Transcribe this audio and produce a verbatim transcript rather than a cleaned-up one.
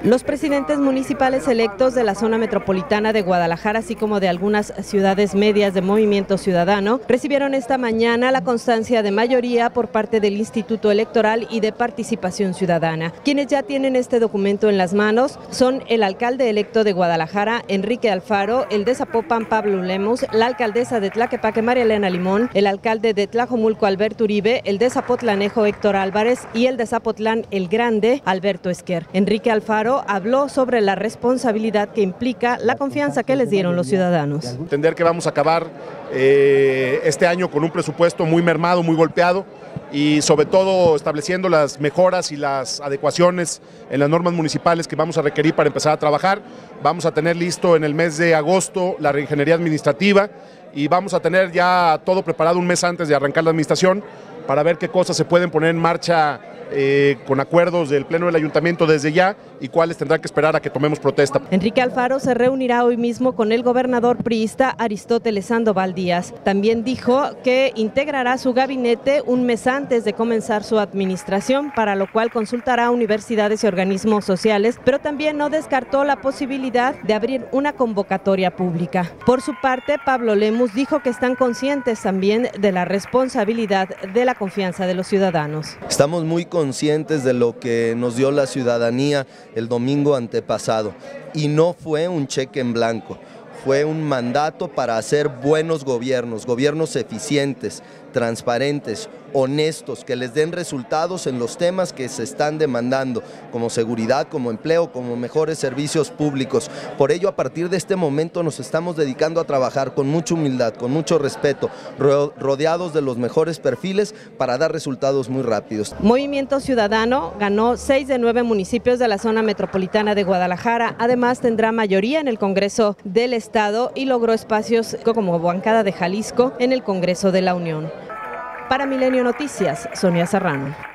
Los presidentes municipales electos de la zona metropolitana de Guadalajara, así como de algunas ciudades medias de Movimiento Ciudadano, recibieron esta mañana la constancia de mayoría por parte del Instituto Electoral y de Participación Ciudadana. Quienes ya tienen este documento en las manos son el alcalde electo de Guadalajara, Enrique Alfaro, el de Zapopan, Pablo Lemus, la alcaldesa de Tlaquepaque, María Elena Limón, el alcalde de Tlajomulco, Alberto Uribe, el de Zapotlanejo, Héctor Álvarez, y el de Zapotlán el Grande, Alberto Esquer. Enrique Alfaro habló sobre la responsabilidad que implica la confianza que les dieron los ciudadanos. Entender que vamos a acabar eh, este año con un presupuesto muy mermado, muy golpeado, y sobre todo estableciendo las mejoras y las adecuaciones en las normas municipales que vamos a requerir para empezar a trabajar. Vamos a tener listo en el mes de agosto la reingeniería administrativa y vamos a tener ya todo preparado un mes antes de arrancar la administración para ver qué cosas se pueden poner en marcha Eh, con acuerdos del Pleno del Ayuntamiento desde ya y cuáles tendrán que esperar a que tomemos protesta. Enrique Alfaro se reunirá hoy mismo con el gobernador priista Aristóteles Sandoval Díaz. También dijo que integrará su gabinete un mes antes de comenzar su administración, para lo cual consultará a universidades y organismos sociales, pero también no descartó la posibilidad de abrir una convocatoria pública. Por su parte, Pablo Lemus dijo que están conscientes también de la responsabilidad de la confianza de los ciudadanos. Estamos muy conscientes de lo que nos dio la ciudadanía el domingo antepasado y no fue un cheque en blanco, fue un mandato para hacer buenos gobiernos, gobiernos eficientes, transparentes, honestos, que les den resultados en los temas que se están demandando, como seguridad, como empleo, como mejores servicios públicos. Por ello, a partir de este momento nos estamos dedicando a trabajar con mucha humildad, con mucho respeto, rodeados de los mejores perfiles para dar resultados muy rápidos. Movimiento Ciudadano ganó seis de nueve municipios de la zona metropolitana de Guadalajara. Además, tendrá mayoría en el Congreso del Estado y logró espacios como bancada de Jalisco en el Congreso de la Unión. Para Milenio Noticias, Sonia Serrano.